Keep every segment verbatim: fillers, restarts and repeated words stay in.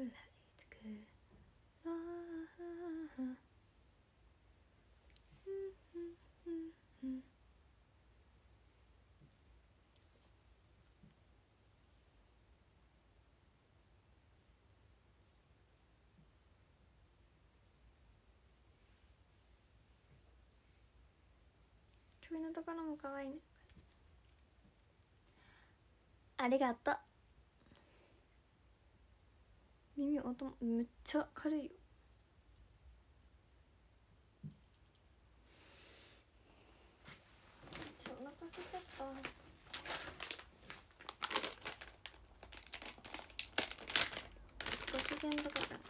君のところも可愛いね。ありがとう。耳音もめっちゃ軽いよ。ちょお腹空いちゃった。ご機嫌とかじゃん。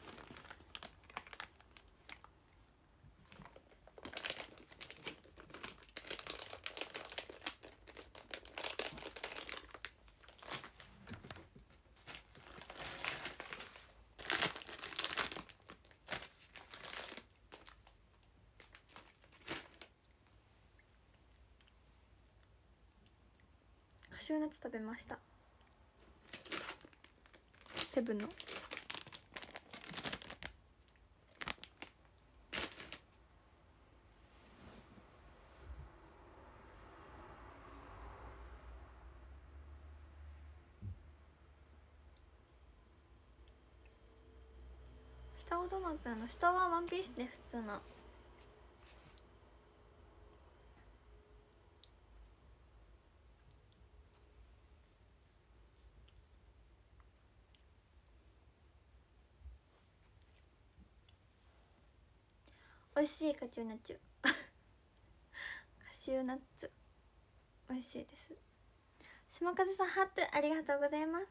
カシューナッツ食べました。セブンの下はどうなったの？下はワンピースで普通の。美味しいカシューナッツカシューナッツ美味しいです。島風さんハートありがとうございます。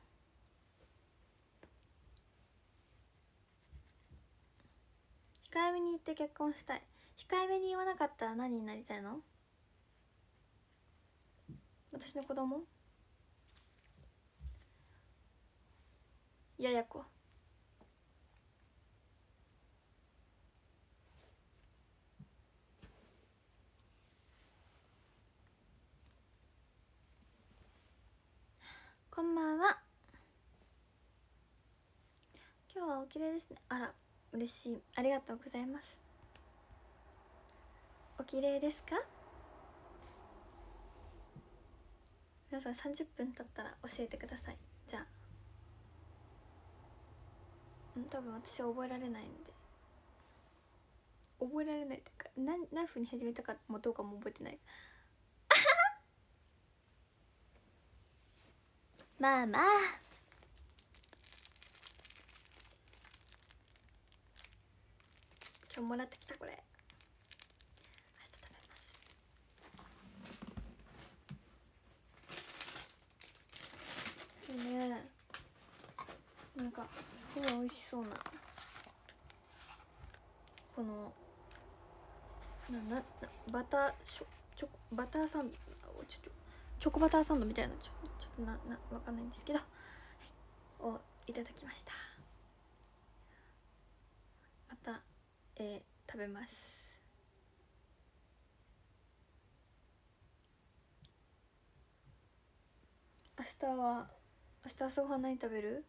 控えめに言って結婚したい。控えめに言わなかったら何になりたいの？私の子供？ややこ。こんばんは。今日はお綺麗ですね。あら嬉しい、ありがとうございます。お綺麗ですか？皆さんさんじゅっぷん経ったら教えてください。じゃあうん多分私は覚えられないんで、覚えられないっていうか何何分に始めたかもどうかも覚えてないまあまあ今日もらってきたこれ明日食べます。いいね。なんかすごい美味しそうなこのななバターショチョコバターサンドちょちょチョコバターサンドみたいなちょちょっとななわかんないんですけど、はい、をいただきました。また、えー、食べます。明日は明日朝ごはん何食べる？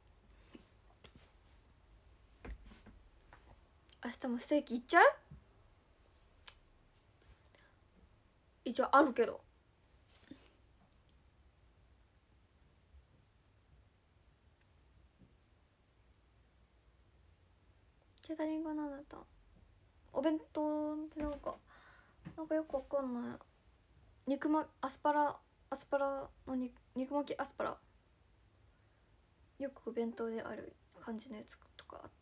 明日もステーキいっちゃう？一応あるけどケータリングは何だった？お弁当ってなんかなんかよくわかんない。肉まアスパラアスパラの肉肉巻きアスパラよくお弁当である感じのやつとかあった。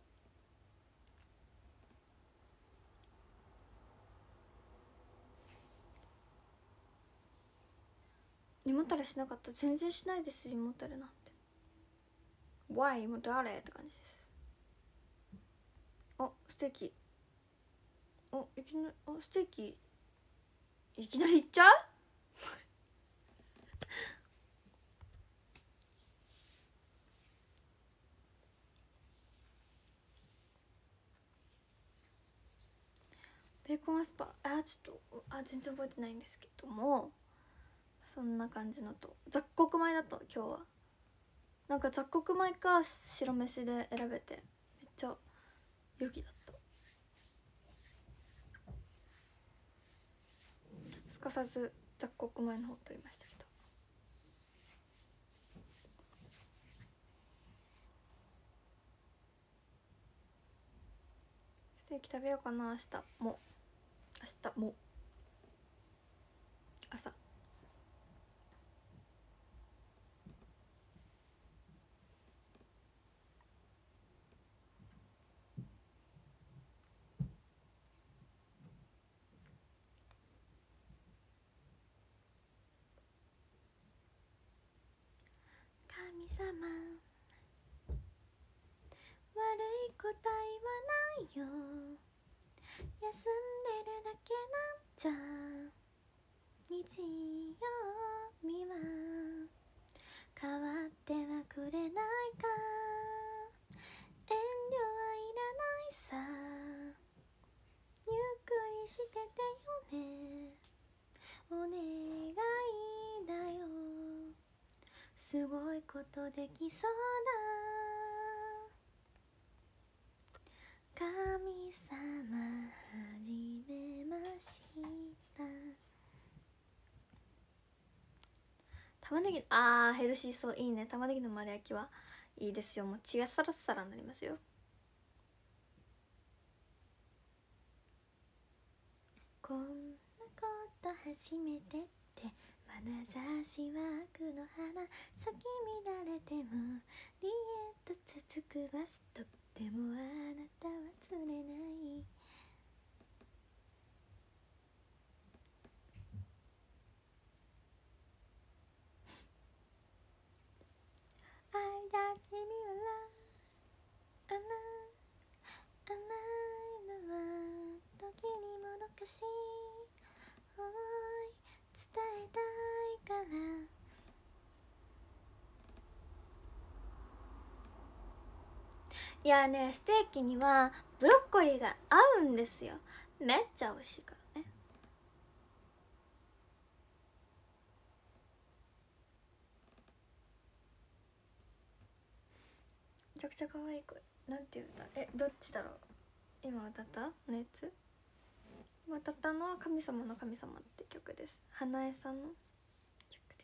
胃もたれしなかった。全然しないです胃もたれなんて。Why 胃もたれって感じです。あステーキあいきなりあステーキいきなりいっちゃうベーコンアスパラあちょっとあ全然覚えてないんですけどもそんな感じのと雑穀米だった今日は。 なんか雑穀米か白飯で選べてめっちゃ良きだった。すかさず雑穀米の方取りましたけど。ステーキ食べようかな明日も。明日も朝。神様悪い答えはないよ、休んでるだけなんじゃ、日曜日は変わってはくれないか、遠慮はいらないさ、ゆっくりしててよね、お願いだよ、すごいことできそうだ、神様はじめました。玉ねぎ、あーヘルシーそう、いいね。玉ねぎの丸焼きはいいですよ。もう血がサラサラになりますよ。こんなこと初めてって眼差しは悪の花、咲き乱れてもリエット続くバスト、でもあなたは釣れない、愛だってみはあなあないのは時にもどかしい思い伝えたいから、いやね、ステーキにはブロッコリーが合うんですよ。めっちゃ美味しいからね。めちゃくちゃ可愛い声。なんていう歌、えどっちだろう。今歌ったのやつ、今歌ったのは神様の神様って曲です。花江さんの曲です。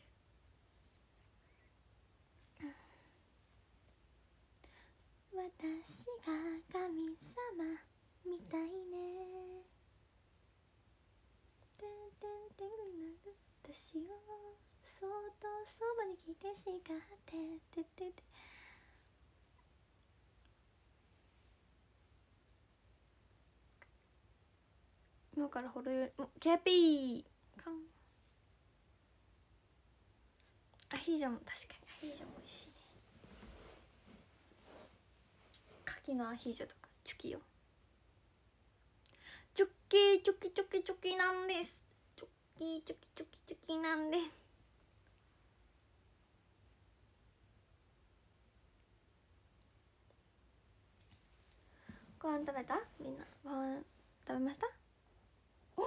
私が神様みたいね、てんてんてんぐなる私をそっとそばに来てしかってててて、今からほるケーピーカン、アヒージョも確かにアヒージョも美味しいね。牡蠣のアヒージョとかチュキよ、チョキチョキチョキチョキなんです、チョキチョキチョキチョキなんです。ご飯食べた？みんなご飯食べました？お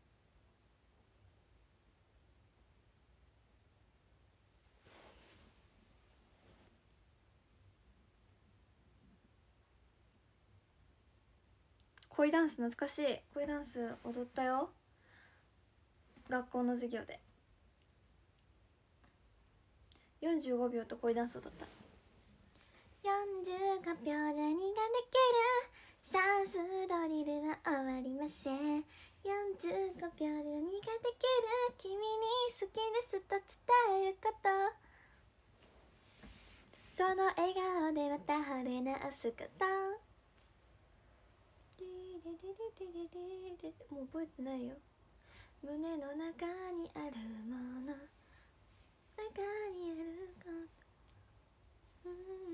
恋ダンス懐かしい。恋ダンス踊ったよ、学校の授業で。よんじゅうごびょうと恋ダンス踊った。よんじゅうごびょう何ができる、算数ドリルは終わりません。よんじゅうごびょうで何ができる、君に好きですと伝えること、その笑顔でまた惚れ直すこと。もう覚えてないよ。胸の中にあるもの、中にあること、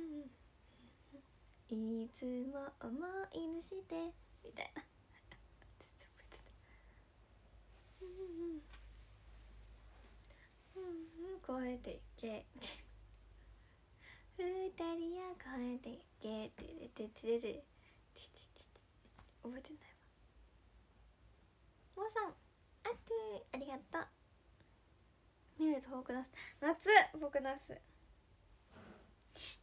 うん、いつも思い出してみたいなうんうん、超えていけ二人を超えていけっててててて覚えてないわ。もうさんあっとありがとう。ミューズフォークダンス夏フォークダンス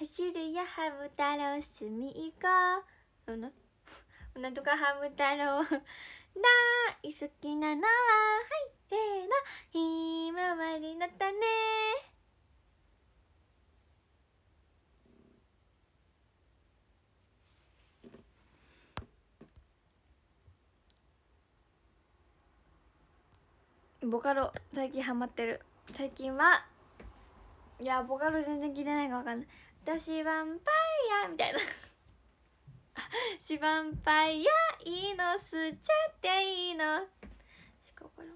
走るよハム太郎隅行こう、うん、なんとかハム太郎大好きなのははいせーのひまわりだったね。ボカロ最近ハマってる。最近はいやボカロ全然聞いてないか分かんない。私ヴァンパイアみたいなシヴァンパイアいいの吸っちゃっていいのしか分からん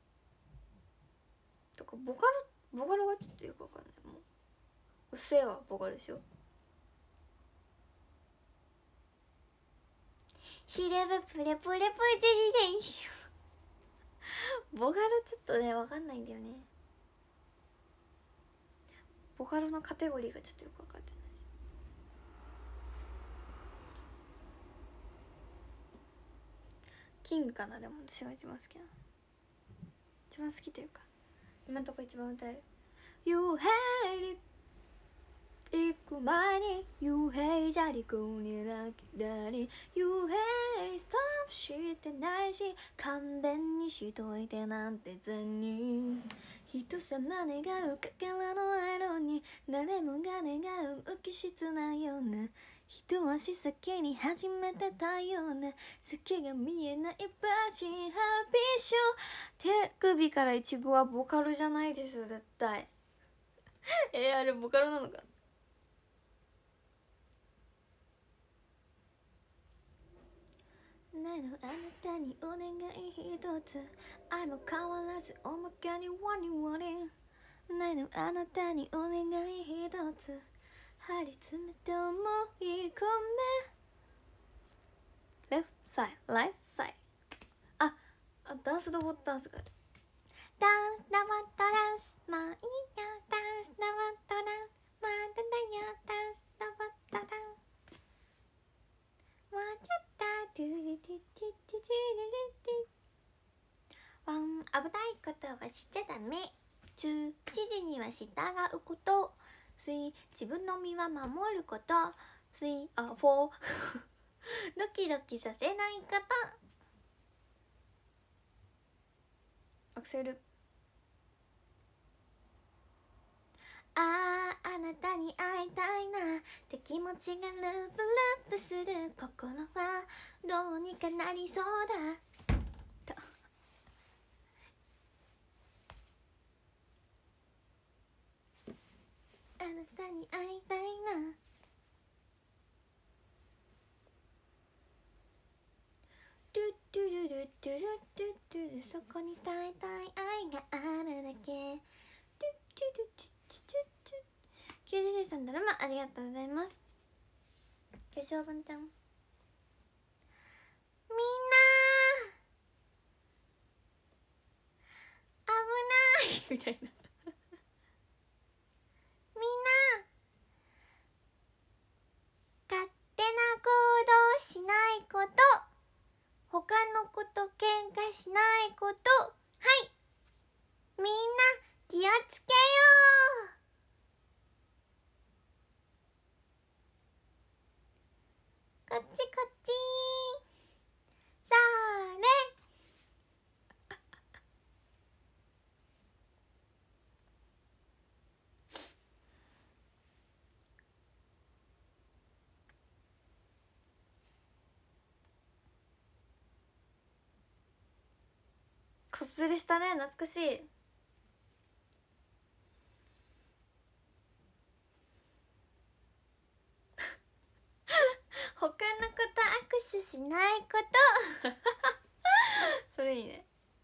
とか。ボカロボカロがちょっとよく分かんない。もううっせえわボカロでしょ。シルブプレプレプジリデンショボカロちょっとね分かんないんだよね。ボカロのカテゴリーがちょっとよく分かってない。キングかな。でも私が一番好きな一番好きというか今んとこ一番歌える。You hate it 行く前に You hate じゃりこに泣きだり You hate stop してないし勘弁にしといてなんて残忍。人様願うかけらの色に誰もが願う無機質なような一足先に始めてたような先が見えないバージンハッピーショー。手首からイチゴはボカロじゃないでしょ絶対えー、あれボカロなのかな。ないのあなたにお願い一つ愛も変わらずおまけにワニワニないのあなたにお願い一つ張り詰めて思い込め Left side, right side あ、あダンスロボットダンスがある。ダンスロボットダンスまあいいよダンスロボットダンスまだだよダンスロボットダンスもうちょっとトゥルティティティティティワン危ないことはしちゃダメ。じゅうしちじには従うこと。スリー自分の身は守ること。スリーあフォードキドキさせないこと。アクセルあああなたに会いたいなって気持ちがループループする心はどうにかなりそうだとあなたに会いたいなトゥトゥルルトゥルトゥトゥルそこに伝えたい愛があるだけトゥトゥルトゥトゥトゥトゥきゅうじゅうさんドラマありがとうございます。化粧文ちゃんみんな危ないみたいなみんな勝手な行動しないこと、他の子と喧嘩しないこと、はいみんな気をつけよう。こっちこっちそれコスプレしたね、懐かしい他の子と握手しないことそれいいね。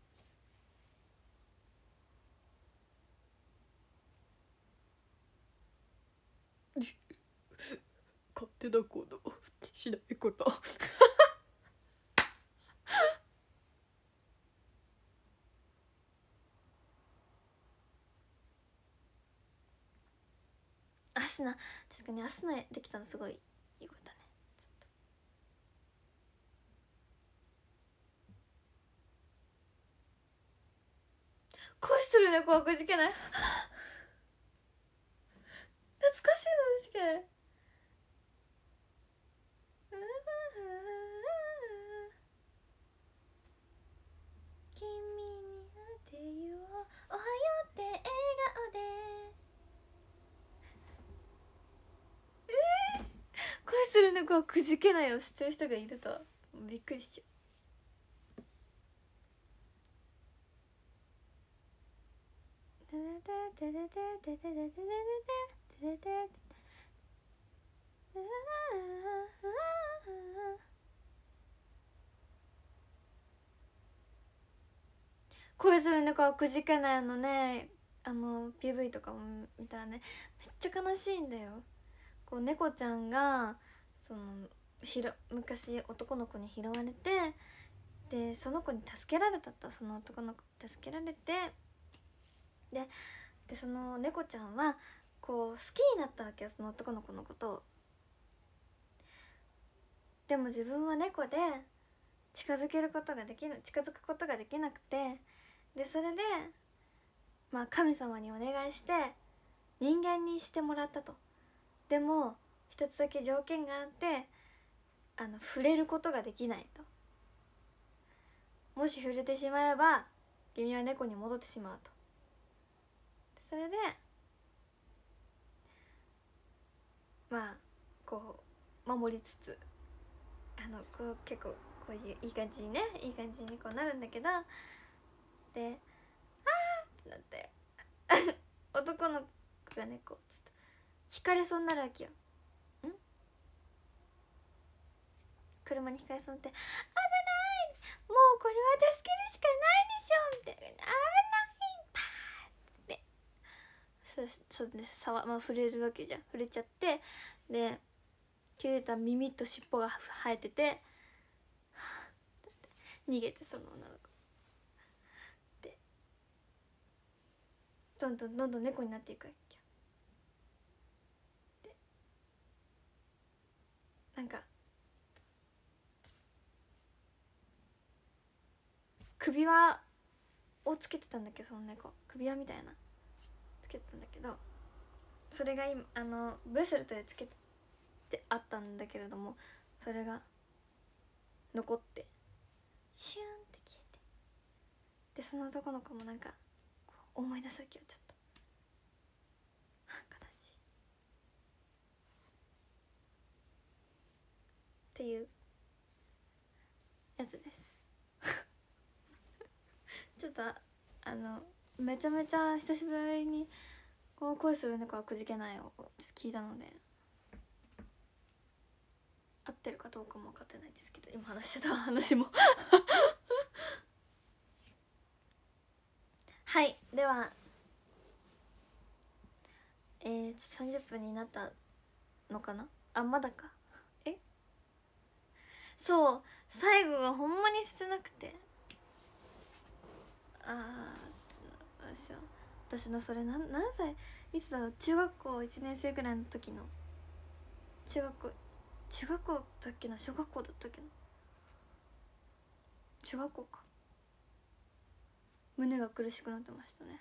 勝手な行動しないことアスナ確かにアスナできたのすごいよかったね。恋する猫はくじけない懐かしいのしく君に当てようおはようって笑顔でえー、恋する猫はくじけないを知ってる人がいるとはびっくりしちゃう。恋する猫はくじけないのね、あの ピーブイ とかも見たらねめっちゃ悲しいんだよ。こう猫ちゃんがそのひろ昔男の子に拾われて、でその子に助けられたと、その男の子に助けられて、ででその猫ちゃんはこう好きになったわけよ、その男の子のことを。でも自分は猫で近づけることができな近づくことができなくて、でそれでまあ神様にお願いして人間にしてもらったと。でも一つだけ条件があって、あの触れることができないと。もし触れてしまえば君は猫に戻ってしまうと。それでまあこう守りつつ、あのこう結構こういういい感じにねいい感じにこうなるんだけど、であーってなって男の子がねこうちょっと引かれそうになるわけよ。ん車に引かれそうになって、危ないもうこれは助けるしかないでしょみたいな、危ないパーってそそうでさわ、まあ、触れるわけじゃん。触れちゃって、で気づいたら耳と尻尾が生えてて、はぁって逃げて、その女の子でどんどんどんどん猫になっていくわけよ。でなんか首輪をつけてたんだけど、その猫首輪みたいなつけてたんだけど、それが今あのブレスレットでつけてあったんだけれども、それが残ってシューンって消えて、でその男の子もなんかこう思い出すわけよ、ちょっと悲しいっていうやつですちょっとあのめちゃめちゃ久しぶりにこの恋する猫はくじけないを聞いたので、合ってるかどうかも分かってないですけど、今話してた話もはい、ではえー、ちょっとさんじゅっぷんになったのかなあ、まだか。えそう最後がほんまに切なくて、ああ私は私のそれ何何歳いつだろう、中学校いちねん生ぐらいの時の、中学校中学校だっけな小学校だったっけな中学校か、胸が苦しくなってましたね。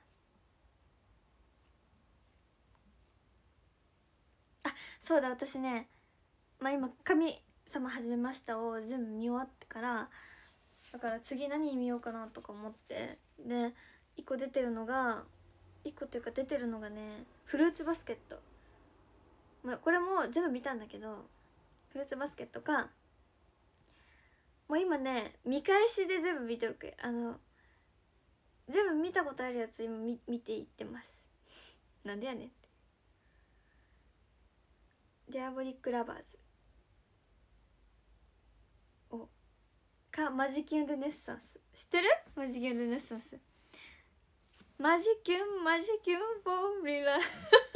あ、そうだ、私ね、まあ今「神様始めました」を全部見終わってから、だから次何見ようかなとか思って、でいっこ出てるのがいっこっていうか出てるのがね、フルーツバスケット、まあ、これも全部見たんだけど、フルーツバスケットか、もう今ね見返しで全部見てるけ、あの全部見たことあるやつ今見見ていってますなんでやねんって。ディアボリックラバーズをかマジキュン・ルネッサンス、知ってる？マジキュン・ルネッサンス、マジキュンマジキュンボンリラ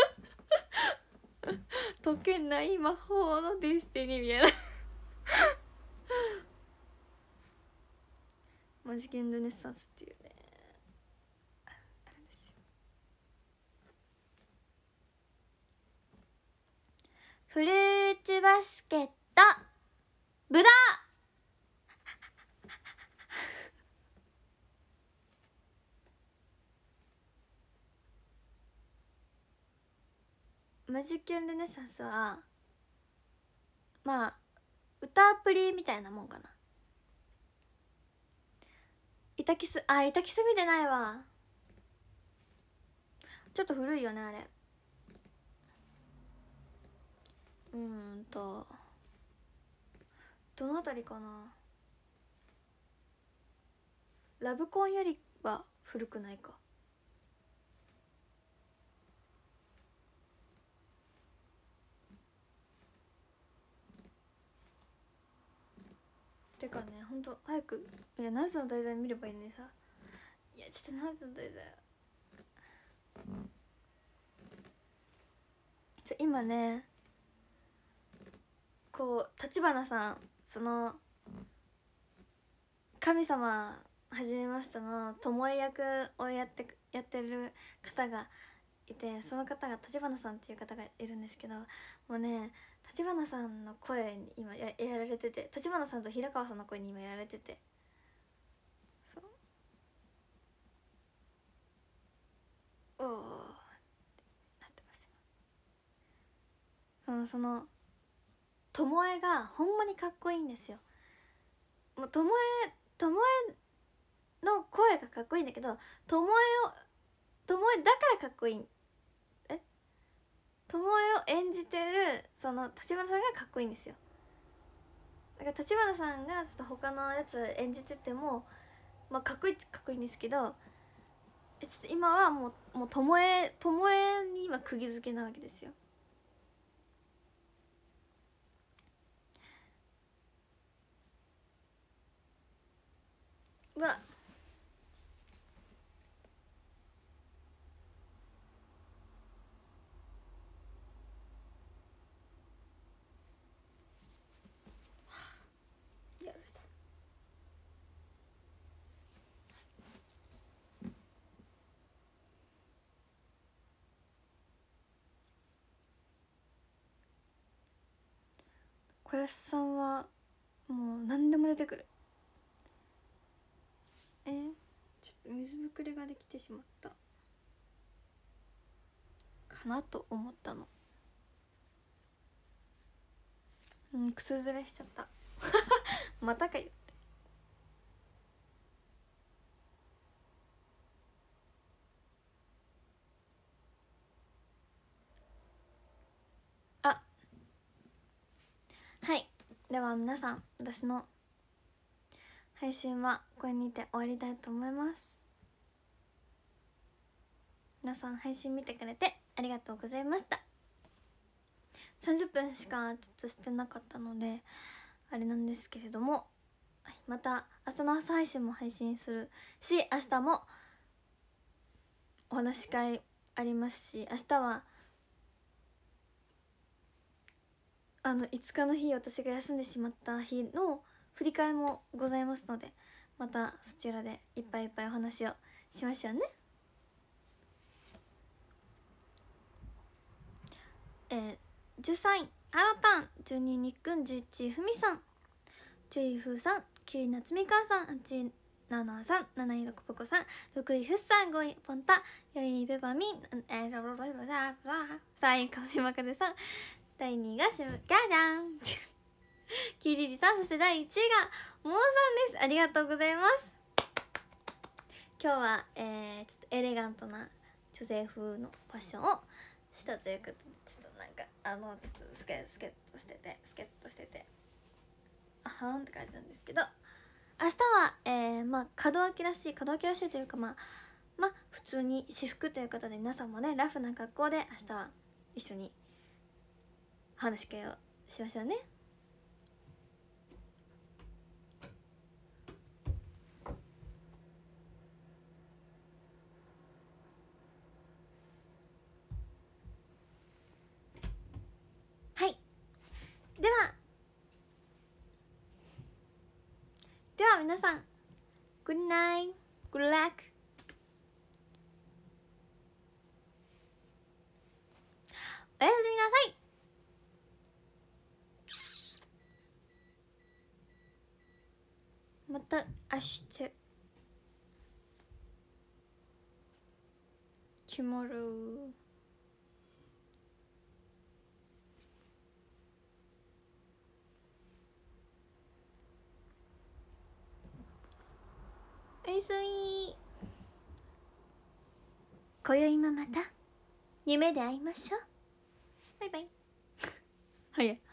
解けない魔法のディスティニーみたいなマジキュン・ルネッサンスっていうね、あれですよ。フルーツバスケットブドウマジキュンルネサスはまあ歌アプリみたいなもんかな。イタキス、あ、イタキス見てないわ。ちょっと古いよねあれ。うーんとどのあたりかな。ラブコンよりは古くないか。てかね、ほんと早く、いやナースの題材見ればいいのにさ。いやちょっとナースの題材ちょ今ね、こう立花さん、その神様はじめましての巴役をやってやってる方がいて、その方が立花さんっていう方がいるんですけど、もうね立花さんの声に今 や, やられてて、立花さんと平川さんの声に今やられてて、そうおおなってますよ。うん、その巴がほんまにかっこいいんですよ。もう巴巴の声がかっこいいんだけど、巴を巴だからかっこいい、え巴を演じてるその立花さんがかっこいいんですよ。だから立花さんがちょっと他のやつ演じててもまあかっこいいっちゃかっこいいんですけど、ちょっと今はもうもう巴巴に今釘付けなわけですよ。うわやられた。小安さんはもう何でも出てくる。えちょっと水ぶくれができてしまったかなと思ったの。うん、靴ずれしちゃったまたかよって。あ、はい、では皆さん、私の配信はこれにて終わりたいと思います。皆さん配信見てくれてありがとうございました。さんじゅっぷんしかちょっとしてなかったのであれなんですけれども、また明日の朝配信も配信するし、明日もお話し会ありますし、明日はあのいつかの日、私が休んでしまった日の振り替えもございますので、またそちらでいっぱいいっぱいお話をしましょうね。えー、じゅうさんいハロタン、じゅうにいにっくん、じゅういちいふみさん、じゅういふうさん、きゅういなつみかーさん、はちいななさん、なないろくぽこさん、ろくいふっさん、ごいポンタ、よいペパミン、えー、さんいかしまかぜさん、だいにいがしむかじゃんキージージさん、そしてだいいちいがモーさんです。ありがとうございます。今日は、えー、ちょっとエレガントな女性風のファッションをしたということで、ちょっとなんかあのちょっとスケスケッとしててスケッとしててあはんって感じなんですけど、明日は、えー、まあ門脇らしい門脇らしいというか、まあまあ普通に私服ということで、皆さんもねラフな格好で明日は一緒にお話し会をしましょうね。はい、ではでは皆さん、グッナイグッラック、おやすみなさい。また明日 tomorrow いすみ。今宵もまた夢で会いましょう。バイバイ。早い。